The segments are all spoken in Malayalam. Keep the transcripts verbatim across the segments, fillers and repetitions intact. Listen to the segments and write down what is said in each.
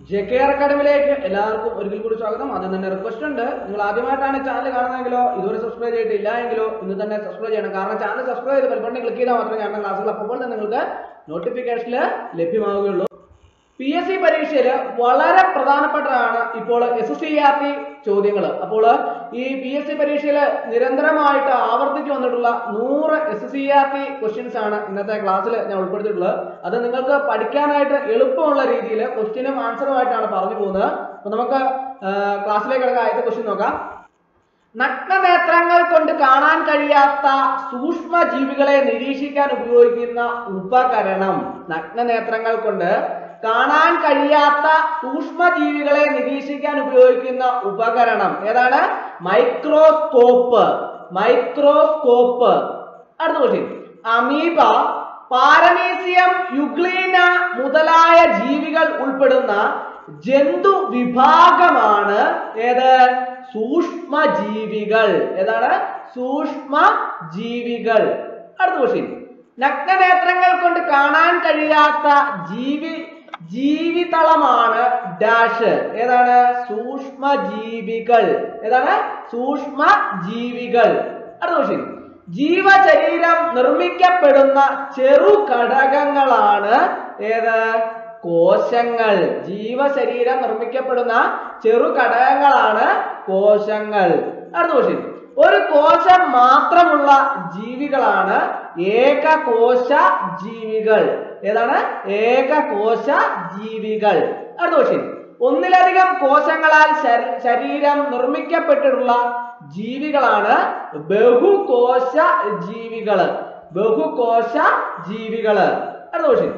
ജെ കെ ആർ അക്കാഡമിയിലേക്ക് എല്ലാവർക്കും ഒരിക്കൽ കൂടി സ്വാഗതം. ആദ്യം തന്നെ റിക്വസ്റ്റ് ഉണ്ട്, നിങ്ങൾ ആദ്യമായിട്ടാണ് ചാനൽ കാണുന്നതെങ്കിലോ ഇതുവരെ സബ്സ്ക്രൈബ് ചെയ്തിട്ടില്ല എങ്കിലോ ഇന്ന് തന്നെ സബ്സ്ക്രൈബ് ചെയ്യണം. കാരണം ചാനൽ സബ്സ്ക്രൈബ് ചെയ്ത് ബെൽ ബട്ടൺ ക്ലിക്ക് ചെയ്താൽ മാത്രമേ ഞാൻ ക്ലാസ്സുകൾ അപ്പോൾ തന്നെ നിങ്ങൾക്ക് നോട്ടിഫിക്കേഷനിൽ ലഭ്യമാവുകയുള്ളൂ. പി എസ് സി പരീക്ഷയിൽ വളരെ പ്രധാനപ്പെട്ടതാണ് ഇപ്പോൾ S S C R T ചോദ്യങ്ങൾ. അപ്പോൾ ഈ പി എസ് സി പരീക്ഷയിൽ നിരന്തരമായിട്ട് ആവർത്തിച്ചു വന്നിട്ടുള്ള നൂറ് S S C R T questions ആണ് ഇന്നത്തെ ക്ലാസ്സിൽ ഞാൻ ഉൾപ്പെടുത്തിയിട്ടുള്ളത്. അത് നിങ്ങൾക്ക് പഠിക്കാനായിട്ട് എളുപ്പമുള്ള രീതിയിൽ ക്വസ്റ്റ്യനും ആൻസറുമായിട്ടാണ് പറഞ്ഞു പോകുന്നത്. അപ്പൊ നമുക്ക് ക്ലാസ്സിലേക്ക് കിടക്കാൻ ആദ്യത്തെ ക്വസ്റ്റ്യൻ നോക്കാം. നഗ്നനേത്രങ്ങൾ കൊണ്ട് കാണാൻ കഴിയാത്ത സൂക്ഷ്മ ജീവികളെ നിരീക്ഷിക്കാൻ ഉപയോഗിക്കുന്ന ഉപകരണം. നഗ്നനേത്രങ്ങൾ കൊണ്ട് കാണാൻ കഴിയാത്ത സൂക്ഷ്മജീവികളെ നിരീക്ഷിക്കാൻ ഉപയോഗിക്കുന്ന ഉപകരണം ഏതാണ്? മൈക്രോസ്കോപ്പ്. മൈക്രോസ്കോപ്പ്. അടുത്ത ക്വസ്റ്റ്യൻ. അമീബ, പാരമീസിയം, യുഗ്ലീന മുതലായ ജീവികൾ ഉൾപ്പെടുന്ന ജന്തു വിഭാഗമാണ് ഏത്? സൂക്ഷ്മജീവികൾ. ഏതാണ്? സൂക്ഷ്മജീവികൾ. അടുത്ത ക്വസ്റ്റ്യൻ. നഗ്നനേത്രങ്ങൾ കൊണ്ട് കാണാൻ കഴിയാത്ത ജീവി ജീവിതളമാണ് ഡാഷ്. ഏതാണ്? സൂക്ഷ്മജീവികൾ. ഏതാണ്? സൂക്ഷ്മജീവികൾ. അടുത്ത ക്വസ്റ്റ്യൻ. ജീവശരീരം നിർമ്മിക്കപ്പെടുന്ന ചെറു ഘടകങ്ങളാണ് ഏത്? കോശങ്ങൾ. ജീവശരീരം നിർമ്മിക്കപ്പെടുന്ന ചെറു ഘടകങ്ങളാണ് കോശങ്ങൾ. അടുത്ത ക്വസ്റ്റ്യൻ. ഒരു കോശം മാത്രമുള്ള ജീവികളാണ് ഏകകോശ ജീവികൾ. ഏതാണ്? ഏകകോശ ജീവികൾ. അടുത്ത ക്വസ്റ്റ്യൻ. ഒന്നിലധികം കോശങ്ങളാൽ ശരീരം നിർമ്മിക്കപ്പെട്ടിട്ടുള്ള ജീവികളാണ് ബഹുകോശ ജീവികൾ. ബഹുകോശ ജീവികൾ. അടുത്ത ക്വസ്റ്റ്യൻ.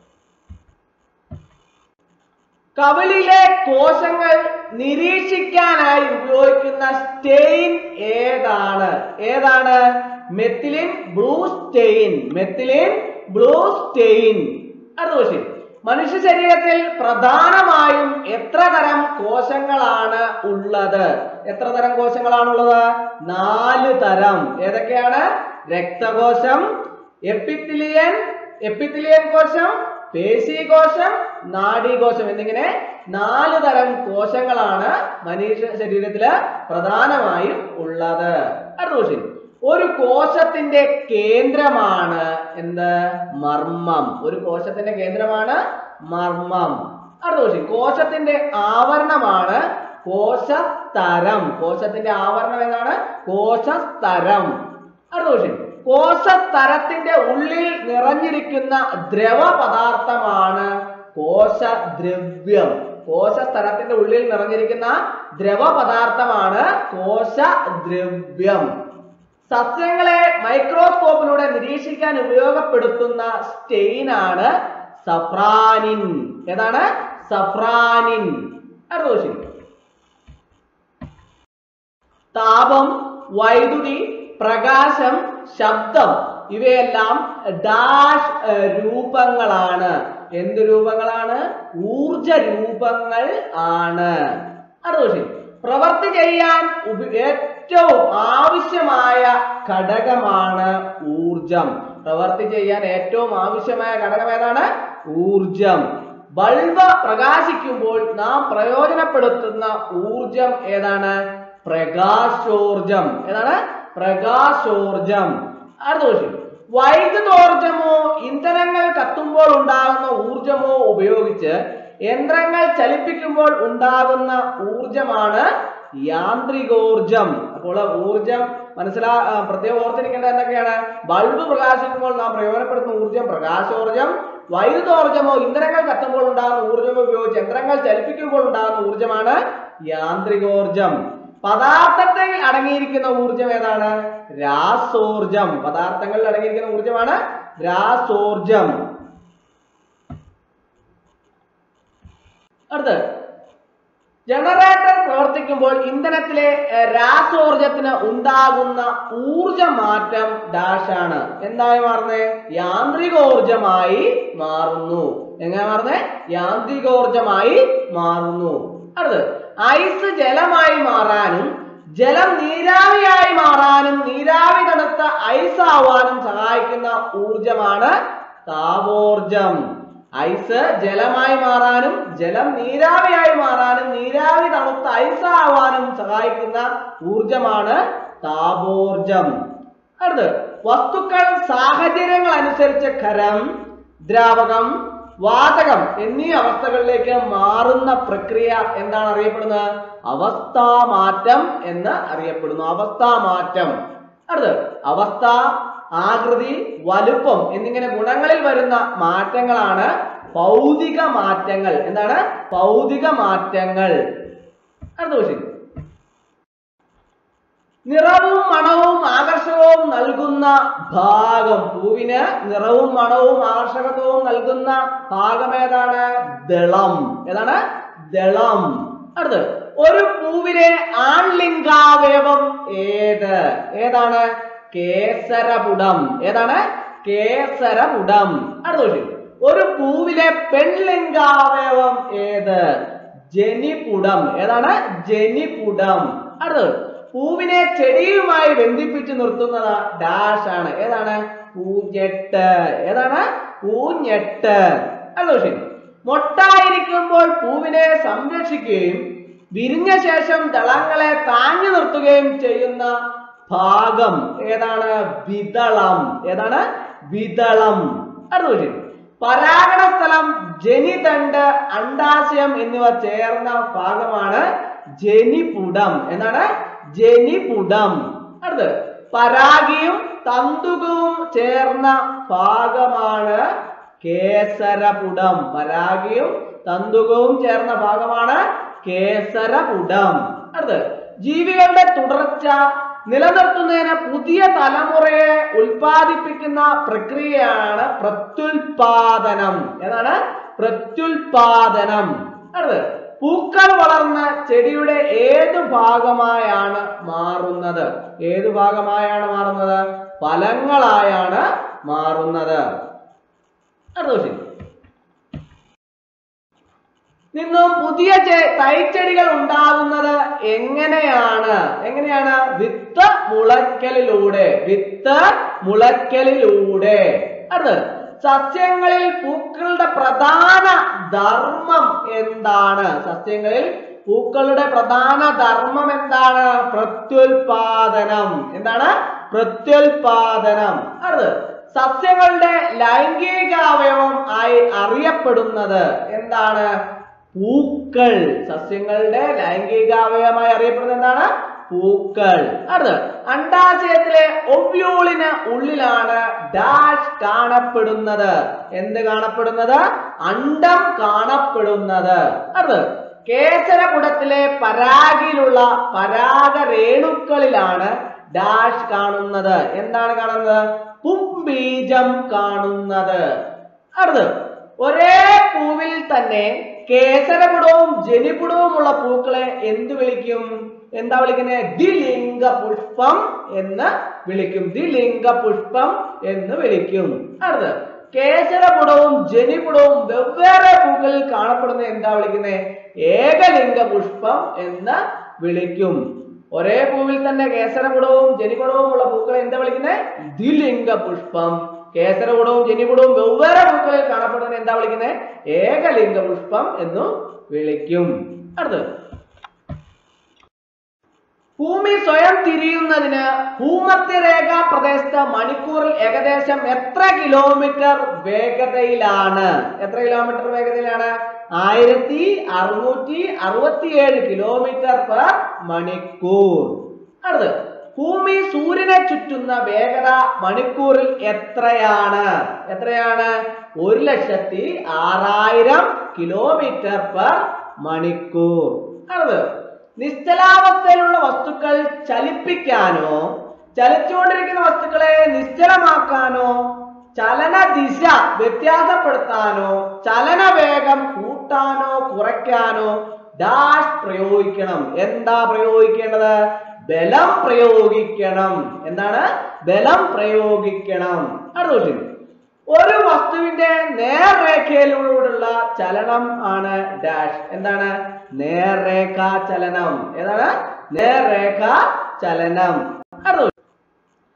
കവിളിലെ കോശങ്ങൾ നിരീക്ഷിക്കാനായി ഉപയോഗിക്കുന്ന സ്റ്റെയിൻ ഏതാണ്? ഏതാണ്? Methylene blue stain. Methylene blue stain. അടുത്ത ക്വസ്റ്റ്യൻ. മനുഷ്യ ശരീരത്തിൽ പ്രധാനമായും എത്ര തരം കോശങ്ങളാണ് ഉള്ളത്? എത്ര തരം കോശങ്ങളാണുള്ളത്? നാല് തരം. ഏതൊക്കെയാണ്? രക്തകോശം, എപ്പിത്തിലിയൻ എപ്പിത്തിലിയൻ കോശം, പേശീകോശം, നാഡീകോശം എന്നിങ്ങനെ നാല് തരം കോശങ്ങളാണ് മനുഷ്യ ശരീരത്തില് പ്രധാനമായും ഉള്ളത്. അടുത്ത ക്വസ്റ്റ്യൻ. ഒരു കോശത്തിന്റെ കേന്ദ്രമാണ് എന്ത്? മർമ്മം. ഒരു കോശത്തിന്റെ കേന്ദ്രമാണ് മർമ്മം. അടുത്ത ക്വസ്റ്റ്യൻ. കോശത്തിന്റെ ആവരണമാണ് കോശസ്തരം. കോശത്തിന്റെ ആവരണം ഏതാണ്? കോശസ്തരം. അടുത്ത ക്വസ്റ്റ്യൻ. കോശസ്തരത്തിന്റെ ഉള്ളിൽ നിറഞ്ഞിരിക്കുന്ന ദ്രവ പദാർത്ഥമാണ് കോശദ്രവ്യം. കോശസ്തരത്തിന്റെ ഉള്ളിൽ നിറഞ്ഞിരിക്കുന്ന ദ്രവ പദാർത്ഥമാണ് കോശദ്രവ്യം. സസ്യങ്ങളെ മൈക്രോസ്കോപ്പിലൂടെ നിരീക്ഷിക്കാൻ ഉപയോഗപ്പെടുത്തുന്ന സ്റ്റെയിൻ ആണ് സഫ്രാനിൻ. ഏതാണ്? സഫ്രാനിൻ. അടുത്ത ക്വസ്റ്റ്യൻ. താപം, വൈദ്യുതി, പ്രകാശം, ശബ്ദം ഇവയെല്ലാം ഡാഷ് രൂപങ്ങളാണ്. എന്ത് രൂപങ്ങളാണ്? ഊർജ രൂപങ്ങൾ ആണ്. അടുത്ത ക്വസ്റ്റ്യൻ. പ്രവൃത്തി ചെയ്യാൻ ഏറ്റവും ആവശ്യമായ ഘടകമാണ് ഊർജം. പ്രവൃത്തി ചെയ്യാൻ ഏറ്റവും ആവശ്യമായ ഘടകം ഏതാണ്? ഊർജം. ബൾബ് പ്രകാശിക്കുമ്പോൾ നാം പ്രയോജനപ്പെടുത്തുന്ന ഊർജം ഏതാണ്? പ്രകാശോർജം. ഏതാണ്? പ്രകാശോർജം. അടുത്ത ക്വസ്റ്റ്യൻ. വൈദ്യുതോർജമോ ഇന്ധനങ്ങൾ കത്തുമ്പോൾ ഉണ്ടാകുന്ന ഊർജമോ ഉപയോഗിച്ച് യന്ത്രങ്ങൾ ചലിപ്പിക്കുമ്പോൾ ഉണ്ടാകുന്ന ഊർജമാണ് യാന്ത്രികോർജം. അപ്പോൾ ഊർജം മനസ്സിലാ പ്രത്യേകം ഓർത്തിരിക്കേണ്ടത് എന്തൊക്കെയാണ്? ബൾബ് പ്രകാശിക്കുമ്പോൾ നാം പ്രയോജനപ്പെടുത്തുന്ന ഊർജം പ്രകാശോർജം. വൈദ്യുതോർജമോ ഇന്ധനങ്ങൾ കത്തുമ്പോൾ ഉണ്ടാകുന്ന ഊർജമോ ഉപയോഗിച്ച് യന്ത്രങ്ങൾ ചലിപ്പിക്കുമ്പോൾ ഉണ്ടാകുന്ന ഊർജമാണ് യാന്ത്രികോർജം. പദാർത്ഥത്തിൽ അടങ്ങിയിരിക്കുന്ന ഊർജം ഏതാണ്? രാസോർജം. പദാർത്ഥങ്ങളിൽ അടങ്ങിയിരിക്കുന്ന ഊർജമാണ് രാസോർജം. അടുത്ത്. ജനറേറ്റർ പ്രവർത്തിക്കുമ്പോൾ ഇന്ധനത്തിലെ രാസോർജത്തിന് ഉണ്ടാകുന്ന ഊർജമാറ്റം ഡാഷ് ആണ്. എന്തായി മാറുന്നേ? യാന്ത്രികോർജമായി മാറുന്നു. എങ്ങനെ മാറുന്നേ? യാന്ത്രികോർജമായി മാറുന്നു. അടുത്ത്. ഐസ് ജലമായി മാറാനും ജലം നീരാവിയായി മാറാനും നീരാവി തണുത്ത ഐസ് ആവാനും സഹായിക്കുന്ന ഊർജമാണ് താപോർജം. ഐസ് ജലമായി മാറാനും ജലം നീരാവിയായി മാറാനും നീരാവി തണുത്ത ഐസ് ആവാനും സഹായിക്കുന്ന ഊർജമാണ് താപോർജം. അടുത്ത് വസ്തുക്കൾ സാഹചര്യങ്ങൾ അനുസരിച്ച് ഖരം, ദ്രാവകം, വാതകം എന്നീ അവസ്ഥകളിലേക്ക് മാറുന്ന പ്രക്രിയ എന്താണ് അറിയപ്പെടുന്നത്? അവസ്ഥാമാറ്റം എന്ന് അറിയപ്പെടുന്നു. അവസ്ഥാമാറ്റം. അടുത്ത് അവസ്ഥ, ആകൃതി, വലുപ്പം എന്നിങ്ങനെ ഗുണങ്ങളിൽ വരുന്ന മാറ്റങ്ങളാണ് ഭൗതിക മാറ്റങ്ങൾ. എന്താണ് ഭൗതിക മാറ്റങ്ങൾ? അടുത്ത ക്വസ്റ്റ്യൻ. നിറവും മണവും ആകർഷകവും നൽകുന്ന ഭാഗം. പൂവിന് നിറവും മണവും ആകർഷകത്വവും നൽകുന്ന ഭാഗം ഏതാണ്? ദളം. ഏതാണ്? ദളം. അടുത്ത് ഒരു പൂവിലെ ആൺലിംഗാവയവം ഏത്? ഏതാണ്? കേസരപുടം. ഏതാണ്? കേസരപുടം. അടുത്ത ക്വസ്റ്റ്യൻ. ഒരു പൂവിലെ പെൺലിംഗാവയവം ഏത്? ജനിപുടം. ഏതാണ്? ജനിപുടം. അടുത്ത് പൂവിനെ ചെടിയുമായി ബന്ധിപ്പിച്ച് നിർത്തുന്നത് ഡാഷ് ആണ്. ഏതാണ്? പൂഞ്ഞെട്ട്. ഏതാണ്? പൂഞ്ഞെട്ട്. അടുത്ത ക്വസ്റ്റ്യൻ. മൊട്ടായിരിക്കുമ്പോൾ പൂവിനെ സംരക്ഷിക്കുകയും വിരിഞ്ഞ ശേഷം ദളങ്ങളെ താങ്ങി നിർത്തുകയും ചെയ്യുന്ന ഭാഗം ഏതാണ്? വിതളം. ഏതാണ്? വിതളം. അടുത്ത ക്വസ്റ്റ്യൻ. പരാഗണ സ്ഥലം, ജനിതണ്ട്, അണ്ഡാശയം എന്നിവ ചേർന്ന ഭാഗമാണ് ജനിപുടം. എന്താണ്? ജനിപുടം. അടുത്ത് പരാഗിയും തന്തുകവും ചേർന്ന ഭാഗമാണ് കേസരപുടം. പരാഗിയും തന്തുകവും ചേർന്ന ഭാഗമാണ് കേസരപുടം. അടുത്ത് ജീവികളുടെ തുടർച്ച നിലനിർത്തുന്നതിന് പുതിയ തലമുറയെ ഉൽപാദിപ്പിക്കുന്ന പ്രക്രിയയാണ് പ്രത്യുൽപാദനം. ഏതാണ്? പ്രത്യുൽപാദനം. അടുത്ത് പൂക്കൾ വളർന്ന ചെടിയുടെ ഏതു ഭാഗമായാണ് മാറുന്നത്? ഏതു ഭാഗമായാണ് മാറുന്നത്? ഫലങ്ങളായാണ് മാറുന്നത്. അടുത്ത ക്വസ്റ്റ്യൻ. നിന്നും പുതിയ തൈച്ചെടികൾ ഉണ്ടാകുന്നത് എങ്ങനെയാണ്? എങ്ങനെയാണ്? വിത്ത് മുളയ്ക്കലിലൂടെ. വിത്ത് മുളയ്ക്കലിലൂടെ. അടുത്ത് സസ്യങ്ങളിൽ പൂക്കളുടെ പ്രധാന ധർമ്മം എന്താണ്? സസ്യങ്ങളിൽ പൂക്കളുടെ പ്രധാന ധർമ്മം എന്താണ്? പ്രത്യുൽപാദനം. എന്താണ്? പ്രത്യുൽപാദനം. അടുത്ത് സസ്യങ്ങളുടെ ലൈംഗികാവയവം ആയി അറിയപ്പെടുന്നത് എന്താണ്? പൂക്കൾ. സസ്യങ്ങളുടെ ലൈംഗികാവയവമായി അറിയപ്പെടുന്നത് എന്താണ്? പൂക്കൾ. അടുത്ത് അണ്ഡാശയത്തിലെ ഒവ്യൂളിന് ഉള്ളിലാണ് ഡാഷ് കാണപ്പെടുന്നത്. എന്ത് കാണപ്പെടുന്നത്? അണ്ഡം കാണപ്പെടുന്നത്. അടുത്ത് കേസരപുടത്തിലെ പരാഗിയിലുള്ള പരാഗരേണുക്കളിലാണ് ഡാഷ് കാണുന്നത്. എന്താണ് കാണുന്നത്? പുംബീജം കാണുന്നത്. അടുത്ത് ഒരേ പൂവിൽ തന്നെ കേസരപുടവും ജനിപുടവും ഉള്ള പൂക്കളെ എന്ത് വിളിക്കും? എന്താ വിളിക്കുന്നത്? ദ്വിലിംഗ പുഷ്പം എന്ന് വിളിക്കും. ദ്വിലിംഗ പുഷ്പം എന്ന് വിളിക്കും. അടുത്ത് കേസരപുടവും ജനിപുടവും വെവ്വേറെ പൂക്കളിൽ കാണപ്പെടുന്ന എന്താ വിളിക്കുന്നത്? ഏകലിംഗ പുഷ്പം എന്ന് വിളിക്കും. ഒരേ പൂവിൽ തന്നെ കേസരപുടവും ജനിപുടവും ഉള്ള പൂക്കളെ എന്താ വിളിക്കുന്നത്? ദ്വിലിംഗ പുഷ്പം. കേസരപുടവും ജനിപുടവും വെവ്വേറെ പൂക്കളിൽ കാണപ്പെടുന്ന എന്താ വിളിക്കുന്നത്? ഏകലിംഗ പുഷ്പം എന്നും വിളിക്കും. അടുത്ത് ഭൂമി സ്വയം തിരിയുന്നതിന് ഭൂമധ്യരേഖാ പ്രദേശത്ത് മണിക്കൂറിൽ ഏകദേശം എത്ര കിലോമീറ്റർ വേഗതയിലാണ്? എത്ര കിലോമീറ്റർ വേഗതയിലാണ്? ആയിരത്തി അറുന്നൂറ്റി അറുപത്തിയേഴ് കിലോമീറ്റർ പെർ മണിക്കൂർ. അടുത്ത് ഭൂമി സൂര്യനെ ചുറ്റുന്ന വേഗത മണിക്കൂറിൽ എത്രയാണ്? എത്രയാണ്? ഒരു ലക്ഷത്തി ആറായിരം കിലോമീറ്റർ പെർ മണിക്കൂർ. അടുത്ത് നിശ്ചലാവസ്ഥയിലുള്ള വസ്തുക്കൾ ചലിപ്പിക്കാനോ ചലിച്ചുകൊണ്ടിരിക്കുന്ന വസ്തുക്കളെ നിശ്ചലമാക്കാനോ ചലന ദിശ വ്യത്യാസപ്പെടുത്താനോ ചലന വേഗം കൂട്ടാനോ കുറയ്ക്കാനോ ഡാഷ് പ്രയോഗിക്കണം. എന്താ പ്രയോഗിക്കേണ്ടത്? ബലം പ്രയോഗിക്കണം. എന്താണ്? ബലം പ്രയോഗിക്കണം. അടുത്ത ക്വസ്റ്റ്യൻ. ഒരു വസ്തുവിന്റെ നേർരേഖയിലൂടെയുള്ള ചലനം ആണ് ഡാഷ്. എന്താണ്? നേർരേഖാ ചലനം. ഏതാണ്? നേർരേഖാ ചലനം. അടുത്ത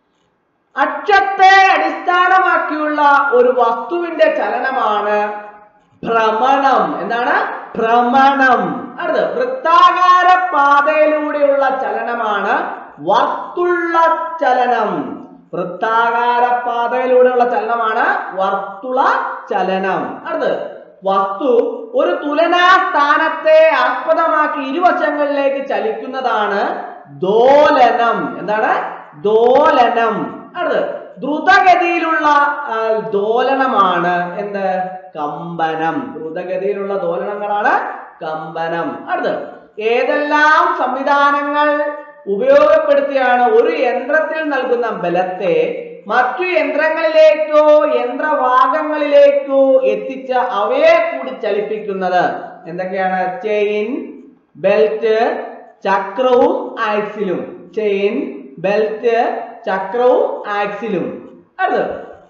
അക്ഷത്തെ അടിസ്ഥാനമാക്കിയുള്ള ഒരു വസ്തുവിന്റെ ചലനമാണ് ഭ്രമണം. എന്താണ്? ഭ്രമണം. അടുത്ത് വൃത്താകാര പാതയിലൂടെയുള്ള ചലനമാണ് വർത്തുള ചലനം. വൃത്താകാര പാതയിലൂടെയുള്ള ചലനമാണ് വർത്തുള ചലനം. അടുത്ത് വസ്തു ഒരു തുലനാ സ്ഥാനത്തെ ആസ്പദമാക്കി ഇരുവശങ്ങളിലേക്ക് ചലിക്കുന്നതാണ് ദോലനം. എന്താണ്? ദോലനം. അടുത്ത് ദ്രുതഗതിയിലുള്ള ദോലനമാണ് എന്ത്? കമ്പനം. ദ്രുതഗതിയിലുള്ള ദോലനങ്ങളാണ് കമ്പനം. അടുത്ത് ഏതെല്ലാം സംവിധാനങ്ങൾ ഉപയോഗപ്പെടുത്തിയാണ് ഒരു യന്ത്രത്തിൽ നൽകുന്ന ബലത്തെ മറ്റു യന്ത്രങ്ങളിലേക്കോ യന്ത്രഭാഗങ്ങളിലേക്കോ എത്തിച്ച് അവയെ കൂടി ചലിപ്പിക്കുന്നത്? എന്തൊക്കെയാണ്? ചെയിൻ, ബെൽറ്റ്, ചക്രവും ആക്സിലും. ചെയിൻ, ബെൽറ്റ്, ചക്രവും ആക്സിലും. അത്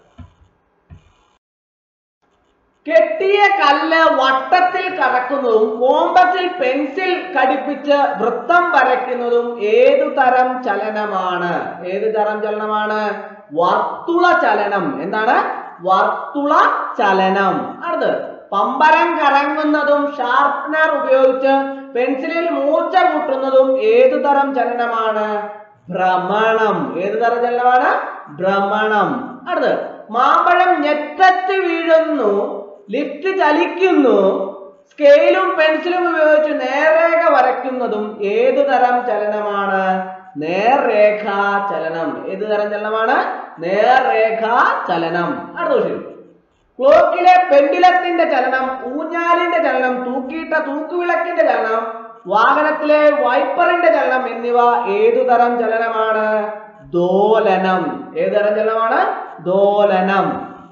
കെട്ടിയ കല്ല് വട്ടത്തിൽ കറക്കുന്നതും കോമ്പസിൽ പെൻസിൽ ഘടിപ്പിച്ച് വൃത്തം വരയ്ക്കുന്നതും ഏതു തരം ചലനമാണ്? ഏതു തരം ചലനമാണ്? വർത്തുള ചലനം. എന്താണ്? വർത്തുള ചലനം. അടുത്ത് പമ്പരം കറങ്ങുന്നതും ഷാർപ്നർ ഉപയോഗിച്ച് പെൻസിലിൽ മൂർച്ച കൂട്ടുന്നതും ഏതു തരം ചലനമാണ്? ഭ്രമണം. ഏതു തരം ചലനമാണ്? ഭ്രമണം. അടുത്ത് മാമ്പഴം ഞെട്ടത്ത് വീഴുന്നു, ലിഫ്റ്റ് ചലിക്കുന്നു, സ്കെയിലും പെൻസിലും ഉപയോഗിച്ച് നേർരേഖ വരയ്ക്കുന്നതും ഏതു തരം ചലനമാണ്? നേർരേഖാ ചലനം. ഏതു തരം ചലനമാണ്? നേർരേഖാ ചലനം. അടുത്ത ക്വസ്റ്റ്യൻ. ക്ലോക്കിലെ പെൻഡുലത്തിന്റെ ചലനം, ഊഞ്ഞാലിന്റെ ചലനം, തൂക്കിയിട്ട തൂക്കുവിളക്കിന്റെ ചലനം, വാഹനത്തിലെ വൈപ്പറിന്റെ ചലനം എന്നിവ ഏതു തരം ചലനമാണ്? ദോലനം. ഏതു തരം ചലനമാണ്? ദോലനം.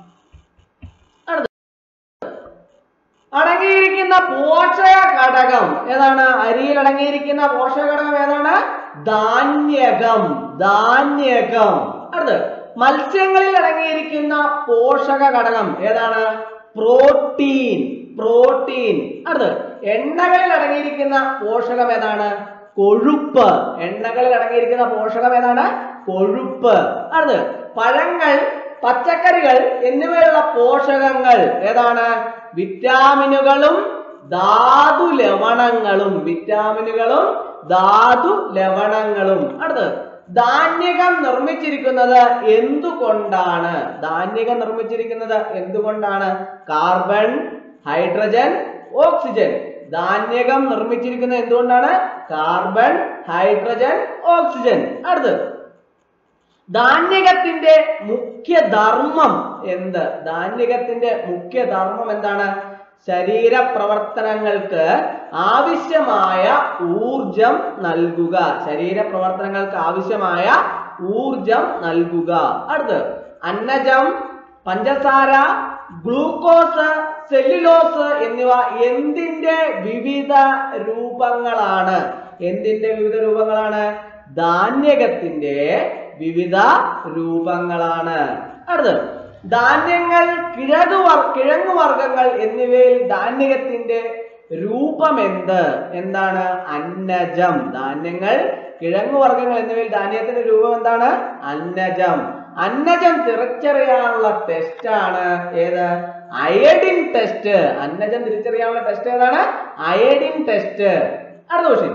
അടങ്ങിയിരിക്കുന്ന പോഷക ഘടകം ഏതാണ്? അരിയിൽ അടങ്ങിയിരിക്കുന്ന പോഷക ഘടകം ഏതാണ്? ധാന്യകം. ധാന്യകം. അടുത്ത് മത്സ്യങ്ങളിൽ അടങ്ങിയിരിക്കുന്ന പോഷക ഘടകം ഏതാണ്? പ്രോട്ടീൻ. പ്രോട്ടീൻ. അടുത്ത് എണ്ണകളിൽ അടങ്ങിയിരിക്കുന്ന പോഷകം ഏതാണ്? കൊഴുപ്പ്. എണ്ണകളിൽ അടങ്ങിയിരിക്കുന്ന പോഷകം ഏതാണ്? കൊഴുപ്പ്. അടുത്ത് പഴങ്ങൾ, പച്ചക്കറികൾ എന്നിവയുള്ള പോഷകങ്ങൾ ഏതാണ്? വിറ്റാമിനുകളും ധാതു ലവണങ്ങളും. വിറ്റാമിനുകളും ധാതു ലവണങ്ങളും. അടുത്ത് ധാന്യകം നിർമ്മിച്ചിരിക്കുന്നത് എന്തുകൊണ്ടാണ്? ധാന്യകം നിർമ്മിച്ചിരിക്കുന്നത് എന്തുകൊണ്ടാണ്? Carbon, hydrogen, oxygen. ധാന്യകം നിർമ്മിച്ചിരിക്കുന്നത് എന്തുകൊണ്ടാണ്? Carbon, hydrogen, oxygen. അടുത്ത് ധാന്യകത്തിന്റെ മുഖ്യധർമ്മം എന്ത്? ധാന്യകത്തിന്റെ മുഖ്യധർമ്മം എന്താണ്? ശരീര പ്രവർത്തനങ്ങൾക്ക് ആവശ്യമായ ഊർജം നൽകുക. ശരീര പ്രവർത്തനങ്ങൾക്ക് ആവശ്യമായ ഊർജം നൽകുക. അടുത്ത് അന്നജം, പഞ്ചസാര, ഗ്ലൂക്കോസ്, സെല്ലുലോസ് എന്നിവ എന്തിന്റെ വിവിധ രൂപങ്ങളാണ്? എന്തിന്റെ വിവിധ രൂപങ്ങളാണ്? ധാന്യകത്തിന്റെ വിവിധ രൂപങ്ങളാണ്. അടുത്ത് ധാന്യങ്ങൾ, കിഴങ്ങു കിഴങ്ങു വർഗങ്ങൾ എന്നിവയിൽ ധാന്യകത്തിന്റെ രൂപം എന്ത്? എന്താണ്? അന്നജം. ധാന്യങ്ങൾ, കിഴങ്ങു വർഗങ്ങൾ എന്നിവയിൽ ധാന്യത്തിന്റെ രൂപം എന്താണ്? അന്നജം. അന്നജം തിരിച്ചറിയാനുള്ള ടെസ്റ്റ് ആണ് ഏത്? Iodine test. അന്നജം തിരിച്ചറിയാനുള്ള ടെസ്റ്റ് ഏതാണ്? Iodine test. അടുത്ത ക്വസ്റ്റ്യൻ.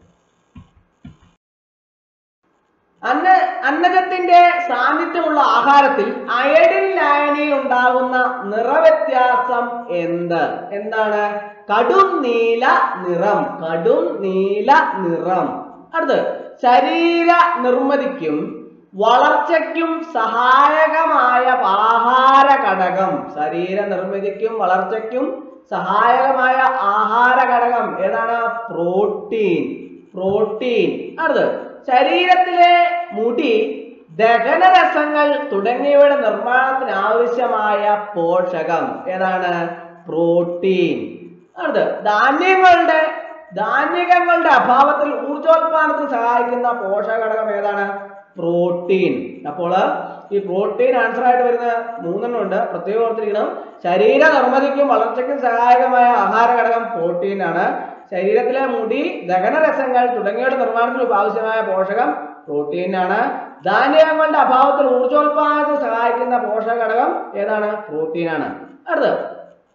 അന്ന അന്നജത്തിന്റെ സാന്നിധ്യമുള്ള ആഹാരത്തിൽ അയഡിൻ ലായനിയിൽ ഉണ്ടാകുന്ന നിറവ്യത്യാസം എന്ത്? എന്താണ്? കടും നീല നിറം. കടും നീല നിറം. അടുത്ത് ശരീര നിർമ്മിതിക്കും വളർച്ചയ്ക്കും സഹായകമായ ആഹാര ഘടകം. ശരീര നിർമ്മിതിക്കും വളർച്ചയ്ക്കും സഹായകമായ ആഹാര ഘടകം ഏതാണ്? പ്രോട്ടീൻ. പ്രോട്ടീൻ. അടുത്ത് ശരീരത്തിലെ മുടി, ദഹനരസങ്ങൾ തുടങ്ങിയവയുടെ നിർമ്മാണത്തിന് ആവശ്യമായ പോഷകം ഏതാണ്? പ്രോട്ടീൻ. അടുത്ത് ധാന്യങ്ങളുടെ ധാന്യകങ്ങളുടെ അഭാവത്തിൽ ഊർജോത്പാദനത്തിന് സഹായിക്കുന്ന പോഷക ഘടകം ഏതാണ്? പ്രോട്ടീൻ. അപ്പോൾ ഈ പ്രോട്ടീൻ ആൻസർ ആയിട്ട് വരുന്ന മൂന്നെണ്ണം ഉണ്ട്, പ്രത്യേകം ഓർത്തിരിക്കണം. ശരീര നിർമ്മിതിക്കും വളർച്ചയ്ക്കും സഹായകമായ ആഹാര ഘടകം പ്രോട്ടീൻ ആണ്. ശരീരത്തിലെ മുടി, ദഹനരസങ്ങൾ തുടങ്ങിയവയുടെ നിർമ്മാണത്തിന് ആവശ്യമായ പോഷകം പ്രോട്ടീൻ ആണ്. ധാന്യങ്ങളുടെ അഭാവത്തിൽ ഊർജോത്പാദനത്തിന് സഹായിക്കുന്ന പോഷക ഘടകം ഏതാണ്? പ്രോട്ടീൻ ആണ്. അടുത്ത്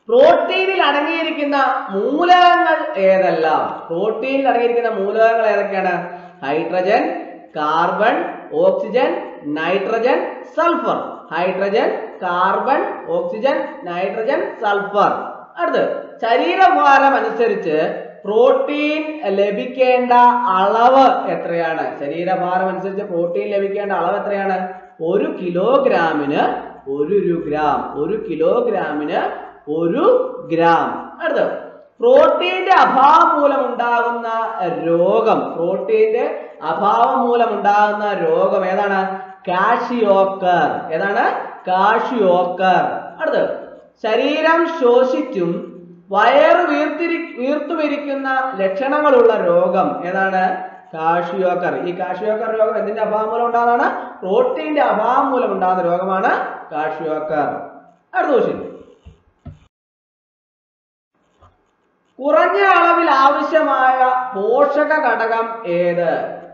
പ്രോട്ടീനിൽ അടങ്ങിയിരിക്കുന്ന മൂലകങ്ങൾ ഏതെല്ലാം? പ്രോട്ടീനിൽ അടങ്ങിയിരിക്കുന്ന മൂലകങ്ങൾ ഏതൊക്കെയാണ്? Hydrogen, carbon, oxygen, nitrogen, sulphur. Hydrogen, carbon, oxygen, nitrogen, sulphur. അടുത്ത് ശരീരഭാരം അനുസരിച്ച് പ്രോട്ടീൻ ലഭിക്കേണ്ട അളവ് എത്രയാണ്? ശരീരഭാരം അനുസരിച്ച് പ്രോട്ടീൻ ലഭിക്കേണ്ട അളവ് എത്രയാണ്? ഒരു കിലോഗ്രാമിന് ഒരു ഗ്രാം. ഒരു കിലോഗ്രാമിന് ഒരു ഗ്രാം. അടുത്ത് പ്രോട്ടീന്റെ അഭാവം മൂലം ഉണ്ടാകുന്ന രോഗം. പ്രോട്ടീന്റെ അഭാവം മൂലം ഉണ്ടാകുന്ന രോഗം ഏതാണ്? കാഷിയോക്കർ. ഏതാണ്? കാഷിയോക്കർ. അടുത്ത് ശരീരം ശോഷിച്ചും വയറ് വീർത്തിരി വീർത്തുമിരിക്കുന്ന ലക്ഷണങ്ങളുള്ള രോഗം ഏതാണ്? കാഷിയോക്കർ. ഈ കാഷിയോക്കർ രോഗം എന്തിന്റെ അഭാവം മൂലം ഉണ്ടാകുന്നതാണ്? പ്രോട്ടീന്റെ അഭാവം മൂലം ഉണ്ടാകുന്ന രോഗമാണ് കാഷിയോക്കർ. അടുത്ത ക്വസ്റ്റ്യൻ, കുറഞ്ഞ അളവിൽ ആവശ്യമായ പോഷക ഘടകം ഏത്?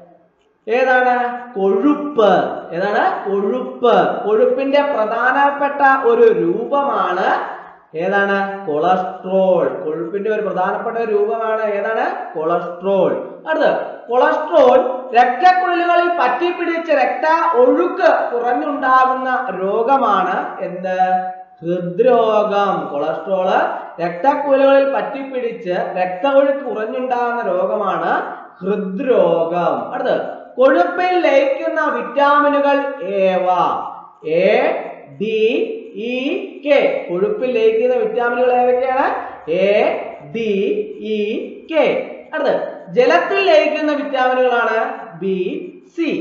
ഏതാണ്? കൊഴുപ്പ്. ഏതാണ്? കൊഴുപ്പ്. കൊഴുപ്പിന്റെ പ്രധാനപ്പെട്ട ഒരു രൂപമാണ് ഏതാണ്? കൊളസ്ട്രോൾ. കൊഴുപ്പിന്റെ ഒരു പ്രധാനപ്പെട്ട രൂപമാണ് ഏതാണ്? കൊളസ്ട്രോൾ. അടുത്ത് കൊളസ്ട്രോൾ രക്തക്കുഴലുകളിൽ പറ്റിപ്പിടിച്ച് രക്ത ഒഴുക്ക് കുറഞ്ഞുണ്ടാകുന്ന രോഗമാണ് എന്ത്? ഹൃദ്രോഗം. കൊളസ്ട്രോള് രക്തക്കുഴലുകളിൽ പറ്റിപ്പിടിച്ച് രക്ത ഒഴുക്ക് കുറഞ്ഞുണ്ടാകുന്ന രോഗമാണ് ഹൃദ്രോഗം. അടുത്ത് കൊഴുപ്പിൽ ലയിക്കുന്ന വിറ്റാമിനുകൾ ഏവ? A, D, E, K. കൊഴുപ്പിൽ ലയിക്കുന്ന വിറ്റാമിനുകൾ ഏതൊക്കെയാണ്? A, D, E, K. അടുത്ത് ജലത്തിൽ ലയിക്കുന്ന വിറ്റാമിനുകളാണ് ബി, സി.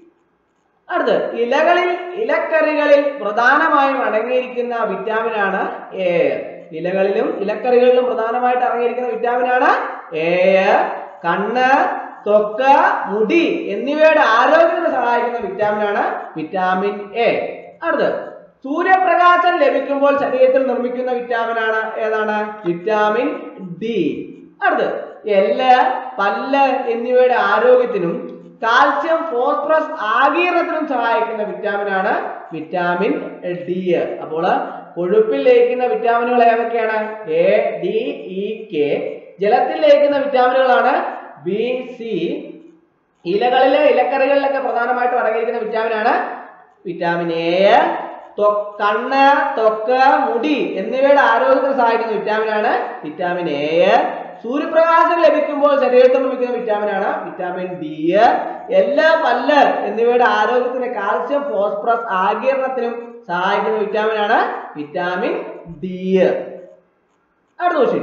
അടുത്ത് ഇലകളിൽ ഇലക്കറികളിൽ പ്രധാനമായും അടങ്ങിയിരിക്കുന്ന വിറ്റാമിനാണ് എ. ഇലകളിലും ഇലക്കറികളിലും പ്രധാനമായിട്ട് അടങ്ങിയിരിക്കുന്ന വിറ്റാമിനാണ് എ. കണ്ണ്, ത്വക്ക്, മുടി എന്നിവയുടെ ആരോഗ്യത്തിന് സഹായിക്കുന്ന വിറ്റാമിനാണ് വിറ്റാമിൻ എ. അടുത്ത് സൂര്യപ്രകാശം ലഭിക്കുമ്പോൾ ശരീരത്തിൽ നിർമ്മിക്കുന്ന വിറ്റാമിനാണ് ഏതാണ്? Vitamin D. അടുത്ത് എല്ല്, പല്ല് എന്നിവയുടെ ആരോഗ്യത്തിനും കാൽസ്യം, ഫോസ്ഫറസ് ആഗീരണത്തിനും സഹായിക്കുന്ന വിറ്റാമിനാണ് വിറ്റാമിൻ ഡി. അപ്പോൾ കൊഴുപ്പിൽ ലയിക്കുന്ന വിറ്റാമിനുകൾ ഏതൊക്കെയാണ്? A, D, E, K. ജലത്തിൽ ലയിക്കുന്ന വിറ്റാമിനുകളാണ് ബി, സി. ഇലകളിലെ ഇലക്കറികളിലൊക്കെ പ്രധാനമായിട്ടും അടങ്ങിയിരിക്കുന്ന വിറ്റാമിനാണ് വിറ്റാമിൻ എ. കണ്ണ്, ത്വക്ക്, മുടി എന്നിവയുടെ ആരോഗ്യത്തിന് സഹായിക്കുന്ന വിറ്റാമിനാണ് വിറ്റാമിൻ എ. സൂര്യപ്രകാശം ലഭിക്കുമ്പോൾ ശരീരത്തിൽ നിർമ്മിക്കുന്ന വിറ്റാമിനാണ് വിറ്റാമിൻ ഡി. എല്ല്, പല്ല് എന്നിവയുടെ ആരോഗ്യത്തിന് കാൽസ്യം, ഫോസ്ഫറസ് ആഗീരണത്തിനും സഹായിക്കുന്ന വിറ്റാമിനാണ് വിറ്റാമിൻ ഡി. അടുത്ത ക്വസ്റ്റ്യൻ,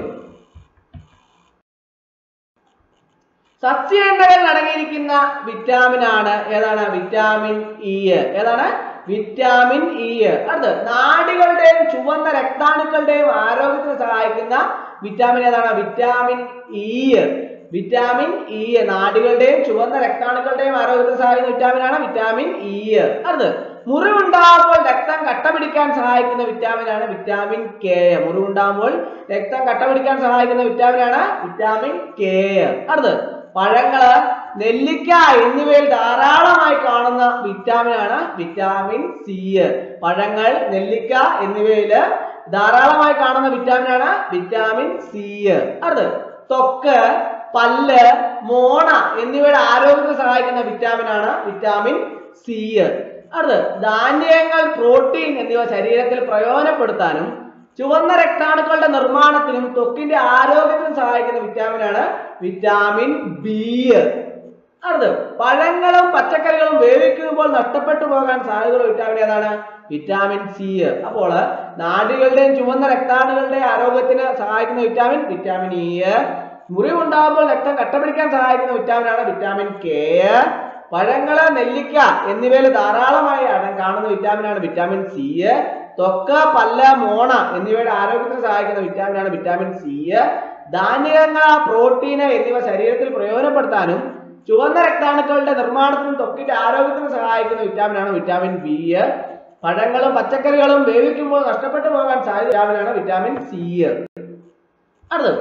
സസ്യ എണ്ണകളിൽ അടങ്ങിയിരിക്കുന്ന വിറ്റാമിനാണ് ഏതാണ്? Vitamin E. ഏതാണ്? Vitamin E. അടുത്ത് നാഡികളുടെയും ചുവന്ന രക്താണുക്കളുടെയും ആരോഗ്യത്തിന് സഹായിക്കുന്ന വിറ്റാമിൻ ഏതാണ്? Vitamin E. വിറ്റാമിൻ ഇ നാഡികളുടെയും ചുവന്ന രക്താണുക്കളുടെയും ആരോഗ്യത്തിന് സഹായിക്കുന്ന വിറ്റാമിനാണ് വിറ്റാമിൻ ഇ. അടുത്ത് മുറിവുണ്ടാകുമ്പോൾ രക്തം കട്ട പിടിക്കാൻ സഹായിക്കുന്ന വിറ്റാമിനാണ് വിറ്റാമിൻ കെ. മുറിവുണ്ടാകുമ്പോൾ രക്തം കട്ട പിടിക്കാൻ സഹായിക്കുന്ന വിറ്റാമിനാണ് വിറ്റാമിൻ കെ. അടുത്ത് പഴങ്ങള്, നെല്ലിക്ക എന്നിവയിൽ ധാരാളമായി കാണുന്ന വിറ്റാമിനാണ് വിറ്റാമിൻ സി. പഴങ്ങൾ, നെല്ലിക്ക എന്നിവയില് ധാരാളമായി കാണുന്ന വിറ്റാമിനാണ് വിറ്റാമിൻ സി. അടുത്ത് ത്വക്ക്, പല്ല്, മോണ എന്നിവയുടെ ആരോഗ്യത്തിന് സഹായിക്കുന്ന വിറ്റാമിനാണ് വിറ്റാമിൻ സി. അടുത്ത് ധാന്യങ്ങൾ, പ്രോട്ടീൻ എന്നിവ ശരീരത്തിൽ പ്രയോജനപ്പെടുത്താനും ചുവന്ന രക്താണുക്കളുടെ നിർമ്മാണത്തിനും ത്വക്കിന്റെ ആരോഗ്യത്തിനും സഹായിക്കുന്ന വിറ്റാമിനാണ് വിറ്റാമിൻ ബി. അടുത്ത് പഴങ്ങളും പച്ചക്കറികളും വേവിക്കുമ്പോൾ നഷ്ടപ്പെട്ടു പോകാൻ സാധ്യതയുള്ള വിറ്റാമിൻ ഏതാണ്? Vitamin C. അപ്പോൾ നാഡികളുടെയും ചുവന്ന രക്താണുകളുടെയും ആരോഗ്യത്തിന് സഹായിക്കുന്ന വിറ്റാമിൻ വിറ്റാമിൻ ഇ. മുറിവുണ്ടാകുമ്പോൾ രക്തം കട്ടപിടിക്കാൻ സഹായിക്കുന്ന വിറ്റാമിനാണ് വിറ്റാമിൻ കെ. പഴങ്ങള്, നെല്ലിക്ക എന്നിവയിൽ ധാരാളമായി കാണുന്ന വിറ്റാമിനാണ് വിറ്റാമിൻ സി. ത്വക്ക്, പല്ല്, മോണ എന്നിവയുടെ ആരോഗ്യത്തിന് സഹായിക്കുന്ന വിറ്റാമിനാണ് വിറ്റാമിൻ സി. ധാന്യങ്ങൾ, പ്രോട്ടീന് എന്നിവ ശരീരത്തിൽ പ്രയോജനപ്പെടുത്താനും ചുവന്ന രക്താണുക്കളുടെ നിർമ്മാണത്തിനും ത്വക്കിന്റെ ആരോഗ്യത്തിന് സഹായിക്കുന്ന വിറ്റാമിനാണ് വിറ്റാമിൻ ബി. പഴങ്ങളും പച്ചക്കറികളും വേവിക്കുമ്പോൾ നഷ്ടപ്പെട്ടു പോകാൻ സാധ്യത വിറ്റാമിനാണ് വിറ്റാമിൻ സി. അടുത്തത്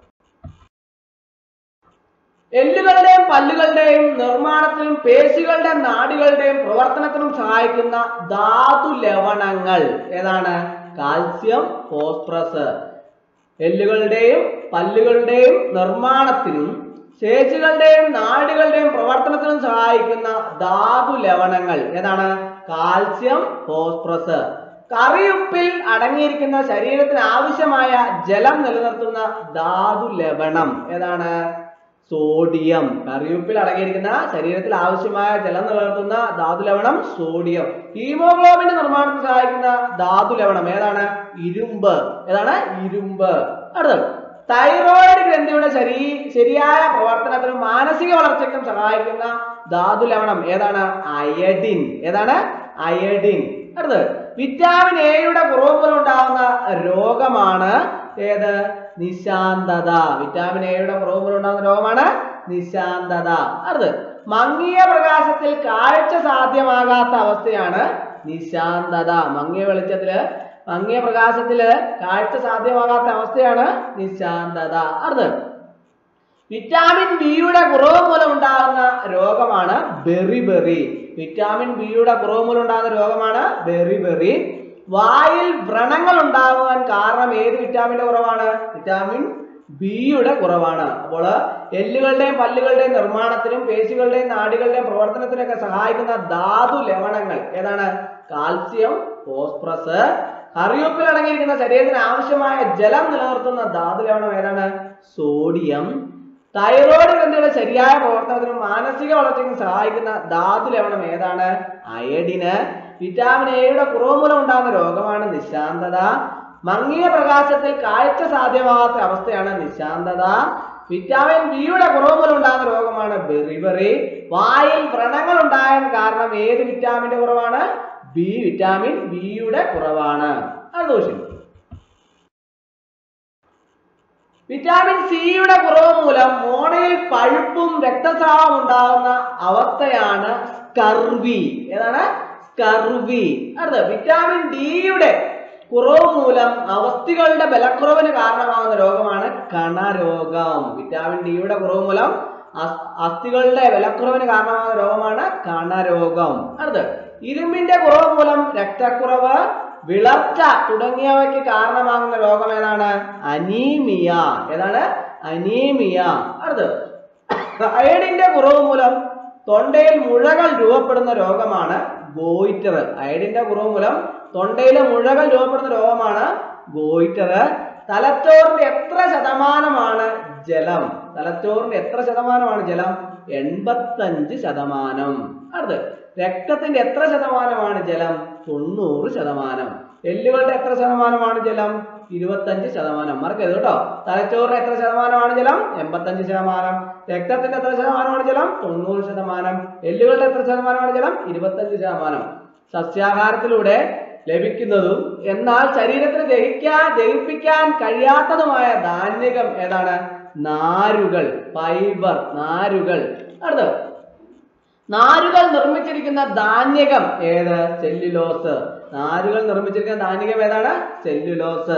എല്ലുകളുടെയും പല്ലുകളുടെയും നിർമ്മാണത്തിനും പേശികളുടെ നാഡികളുടെയും പ്രവർത്തനത്തിനും സഹായിക്കുന്ന ധാതു ലവണങ്ങൾ ഏതാണ്? Calcium, phosphorus. എല്ലുകളുടെയും പല്ലുകളുടെയും നിർമ്മാണത്തിനും ശേഷികളുടെയും നാഡികളുടെയും പ്രവർത്തനത്തിനും സഹായിക്കുന്ന ധാതു ലവണങ്ങൾ ഏതാണ്? Calcium, phosphorus. കറിയുപ്പിൽ അടങ്ങിയിരിക്കുന്ന ശരീരത്തിന് ആവശ്യമായ ജലം നിലനിർത്തുന്ന ധാതു ലവണം ഏതാണ്? സോഡിയം. കറിയുപ്പിൽ അടങ്ങിയിരിക്കുന്ന ശരീരത്തിൽ ആവശ്യമായ ജലം നിലനിർത്തുന്ന ധാതു ലവണം സോഡിയം. ഹീമോഗ്ലോബിന്റെ നിർമ്മാണത്തിന് സഹായിക്കുന്ന ധാതു ലവണം ഏതാണ്? ഇരുമ്പ്. ഏതാണ്? ഇരുമ്പ്. അടുത്തത് തൈറോയിഡ് ഗ്രന്ഥിയുടെ ശരീ ശരിയായ പ്രവർത്തനത്തിനും മാനസിക വളർച്ചയ്ക്കും സഹായിക്കുന്ന ധാതു ലവണം ഏതാണ്? അയഡിൻ. ഏതാണ്? അയഡിൻ. അടുത്തത് വിറ്റാമിൻ എയുടെ കുറവ് മൂലം ഉണ്ടാകുന്ന രോഗമാണ് ഏത്? നിശാന്തത. വിറ്റാമിൻ എയുടെ കുറവ് മൂലം ഉണ്ടാകുന്ന രോഗമാണ് നിശാന്തത. അടുത്തത് മങ്ങിയ പ്രകാശത്തിൽ കാഴ്ച സാധ്യമാകാത്ത അവസ്ഥയാണ് നിശാന്തത. മങ്ങിയ വെളിച്ചത്തില് മങ്ങിയ പ്രകാശത്തില് കാഴ്ച സാധ്യമാകാത്ത അവസ്ഥയാണ് നിശാന്തത. അടുത്തത് വിറ്റാമിൻ ബിയുടെ കുറവ് മൂലം ഉണ്ടാകുന്ന രോഗമാണ് ബെറിബെറി. വിറ്റാമിൻ ബിയുടെ കുറവ് മൂലം ഉണ്ടാകുന്ന രോഗമാണ് ബെറിബെറി. വായിൽ വ്രണങ്ങൾ ഉണ്ടാകുവാൻ കാരണം ഏത് വിറ്റാമിന്റെ കുറവാണ്? വിറ്റാമിൻ ബിയുടെ കുറവാണ്. അപ്പോൾ എല്ലുകളുടെയും പല്ലുകളുടെയും നിർമ്മാണത്തിനും പേശികളുടെയും നാഡികളുടെയും പ്രവർത്തനത്തിനൊക്കെ സഹായിക്കുന്ന ധാതു ലവണങ്ങൾ ഏതാണ്? Calcium, phosphorus. കറിയുപ്പിൽ അടങ്ങിയിരിക്കുന്ന ശരീരത്തിന് ആവശ്യമായ ജലം നിലനിർത്തുന്ന ധാതു ലവണം ഏതാണ്? സോഡിയം. തൈറോയ്ഡ് ഗ്രന്ഥിയുടെ ശരിയായ പ്രവർത്തനത്തിനും മാനസിക വളർച്ചയ്ക്കും സഹായിക്കുന്ന ധാതു ലവണം ഏതാണ്? അയഡിന്. വിറ്റാമിൻ എയുടെ കുറവ് മൂലം ഉണ്ടാകുന്ന രോഗമാണ് നിശാന്തത. മങ്ങിയ പ്രകാശത്തിൽ കാഴ്ച സാധ്യമാകാത്ത അവസ്ഥയാണ് നിശാന്തത. വിറ്റാമിൻ ബിയുടെ കുറവ് മൂലം ഉണ്ടാകുന്ന രോഗമാണ് ബെറിബെറി. വായിൽ വ്രണങ്ങൾ ഉണ്ടാകാൻ കാരണം ഏത് വിറ്റാമിന്റെ കുറവാണ്? ബി വിറ്റാമിൻ ബിയുടെ കുറവാണ്. അടുത്ത ക്വസ്റ്റ്യൻ വിറ്റാമിൻ സിയുടെ കുറവ് മൂലം മോണയിൽ പഴുപ്പും രക്തസ്രാവം ഉണ്ടാകുന്ന അവസ്ഥയാണ് സ്കർവി. ഏതാണ്? സ്കർവി. അടുത്ത വിറ്റാമിൻ ഡിയുടെ കുറവ് മൂലം അസ്ഥികളുടെ ബലക്കുറവിന് കാരണമാകുന്ന രോഗമാണ് കണരോഗം. വിറ്റാമിൻ ഡിയുടെ കുറവ് മൂലം അസ്ഥികളുടെ ബലക്കുറവിന് കാരണമാകുന്ന രോഗമാണ് കണരോഗം. അടുത്ത് ഇരുമ്പിന്റെ കുറവ് മൂലം രക്തക്കുറവ്, വിളർച്ച തുടങ്ങിയവയ്ക്ക് കാരണമാകുന്ന രോഗം ഏതാണ്? അനീമിയ. ഏതാണ്? അനീമിയ. അടുത്ത് അയഡിന്റെ കുറവ് മൂലം തൊണ്ടയിൽ മുഴകൾ രൂപപ്പെടുന്ന രോഗമാണ് ഗോയിറ്റർ. അയഡിന്റെ കുറവ് മൂലം തൊണ്ടയിലെ മുഴകൾ രൂപപ്പെടുന്ന രോഗമാണ് ഗോയിറ്റർ. തലച്ചോറിന്റെ എത്ര ശതമാനമാണ് ജലം? തലച്ചോറിന്റെ എത്ര ശതമാനമാണ് ജലം? എൺപത്തഞ്ച് ശതമാനം. അടുത്ത് രക്തത്തിന്റെ എത്ര ശതമാനമാണ് ജലം? തൊണ്ണൂറ് ശതമാനം. എല്ലുകളുടെ എത്ര ശതമാനമാണ് ജലം? ഇരുപത്തഞ്ച് ശതമാനം. മറക്കരുത് കേട്ടോ. തലച്ചോറിന് എത്ര ശതമാനമാണ് ജലം? എൺപത്തഞ്ച് ശതമാനം. രക്തത്തിന്റെ എത്ര ശതമാനമാണ് ജലം? തൊണ്ണൂറ് ശതമാനം. എല്ലുകളുടെ എത്ര ശതമാനമാണ് ജലം? ഇരുപത്തഞ്ച് ശതമാനം. സസ്യാഹാരത്തിലൂടെ ലഭിക്കുന്നതും എന്നാൽ ശരീരത്തിന് ദഹിക്കാൻ ദഹിപ്പിക്കാൻ കഴിയാത്തതുമായ ധാന്യകം ഏതാണ്? നാരുകൾ, ഫൈബർ, നാരുകൾ. അടുത്ത് നാരുകൾ നിർമ്മിച്ചിരിക്കുന്ന ധാന്യകം ഏത്? സെല്ലുലോസ്. നാരുകൾ നിർമ്മിച്ചിരിക്കുന്ന ധാന്യകം ഏതാണ്? സെല്ലുലോസ്.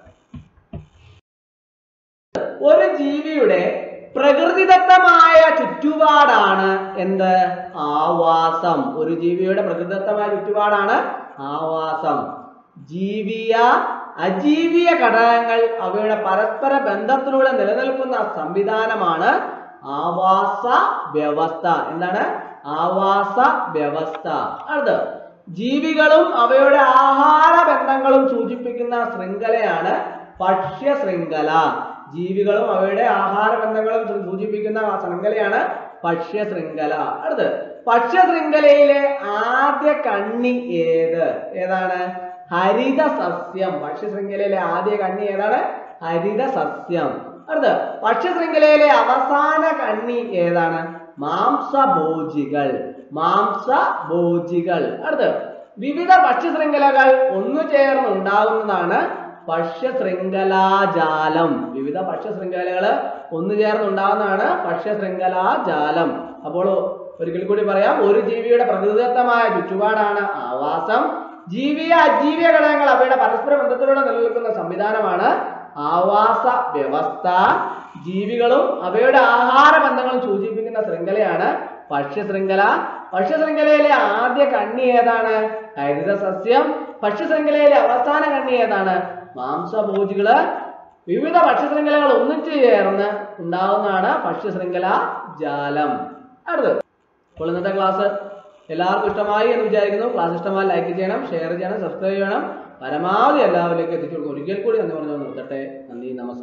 ഒരു ജീവിയുടെ പ്രകൃതിദത്തമായ ചുറ്റുപാടാണ് എന്ത്? ആവാസം. ഒരു ജീവിയുടെ പ്രകൃതിദത്തമായ ചുറ്റുപാടാണ് ആവാസം. ജീവിയ അജീവിയ ഘടകങ്ങൾ അവയുടെ പരസ്പര ബന്ധത്തിലൂടെ നിലനിൽക്കുന്ന സംവിധാനമാണ് ആവാസ വ്യവസ്ഥ. എന്താണ്? ആവാസ വ്യവസ്ഥ. അടുത്ത് ജീവികളും അവയുടെ ആഹാര ബന്ധങ്ങളും സൂചിപ്പിക്കുന്ന ശൃംഖലയാണ് ഭക്ഷ്യ ശൃംഖല. ജീവികളും അവയുടെ ആഹാര ബന്ധങ്ങളും സൂചിപ്പിക്കുന്ന ശൃംഖലയാണ് ഭക്ഷ്യ ശൃംഖല. അടുത്ത് ഭക്ഷ്യ ശൃംഖലയിലെ ആദ്യ കണ്ണി ഏത്? ഏതാണ്? ഹരിത സസ്യം. ഭക്ഷ്യ ശൃംഖലയിലെ ആദ്യ കണ്ണി ഏതാണ്? ഹരിത സസ്യം. അടുത്ത് ഭക്ഷ്യ ശൃംഖലയിലെ അവസാന കണ്ണി ഏതാണ്? മാംസഭോജികൾ. മാംസഭോജികൾ. അടുത്ത് വിവിധ ഭക്ഷ്യ ശൃംഖലകൾ ഒന്നു ചേർന്ന് ഉണ്ടാകുന്നതാണ് ഭക്ഷ്യ ശൃംഖലാജാലം. വിവിധ ഭക്ഷ്യ ശൃംഖലകൾ ഒന്നു ചേർന്ന് ഉണ്ടാകുന്നതാണ് ഭക്ഷ്യ ശൃംഖലാജാലം. അപ്പോൾ ഒരിക്കൽ കൂടി പറയാം. ഒരു ജീവിയുടെ പ്രകൃതിദത്തമായ ചുറ്റുപാടാണ് ആവാസം. ജീവിയ അജീവിയ ഘടകങ്ങൾ അവയുടെ പരസ്പര ബന്ധത്തിലൂടെ നിലനിൽക്കുന്ന സംവിധാനമാണ് ആവാസ വ്യവസ്ഥ. ജീവികളും അവയുടെ ആഹാര ബന്ധങ്ങളും സൂചിപ്പിക്കുന്ന ശൃംഖലയാണ് ഭക്ഷ്യ ശൃംഖല. ഭക്ഷ്യ ശൃംഖലയിലെ ആദ്യ കണ്ണി ഏതാണ്? ഹരിത സസ്യം. ഭക്ഷ്യ ശൃംഖലയിലെ അവസാന കണ്ണി ഏതാണ്? മാംസഭോജികള്. വിവിധ ഭക്ഷ്യശൃംഖലകൾ ഒന്നിച്ചു ചേർന്ന് ഉണ്ടാവുന്നതാണ് ഭക്ഷ്യശൃംഖല ജാലം. അടുത്തത്. അപ്പോൾ ഇന്നത്തെ ക്ലാസ് എല്ലാവർക്കും ഇഷ്ടമായി എന്ന് വിചാരിക്കുന്നു. ക്ലാസ് ഇഷ്ടമായി ലൈക്ക് ചെയ്യണം, ഷെയർ ചെയ്യണം, സബ്സ്ക്രൈബ് ചെയ്യണം, പരമാവധി എല്ലാവരിലേക്ക് എത്തിച്ചു കൊടുക്കും. ഒരിക്കൽ കൂടി നന്ദി പറഞ്ഞു നിർത്തട്ടെ. നന്ദി, നമസ്കാരം.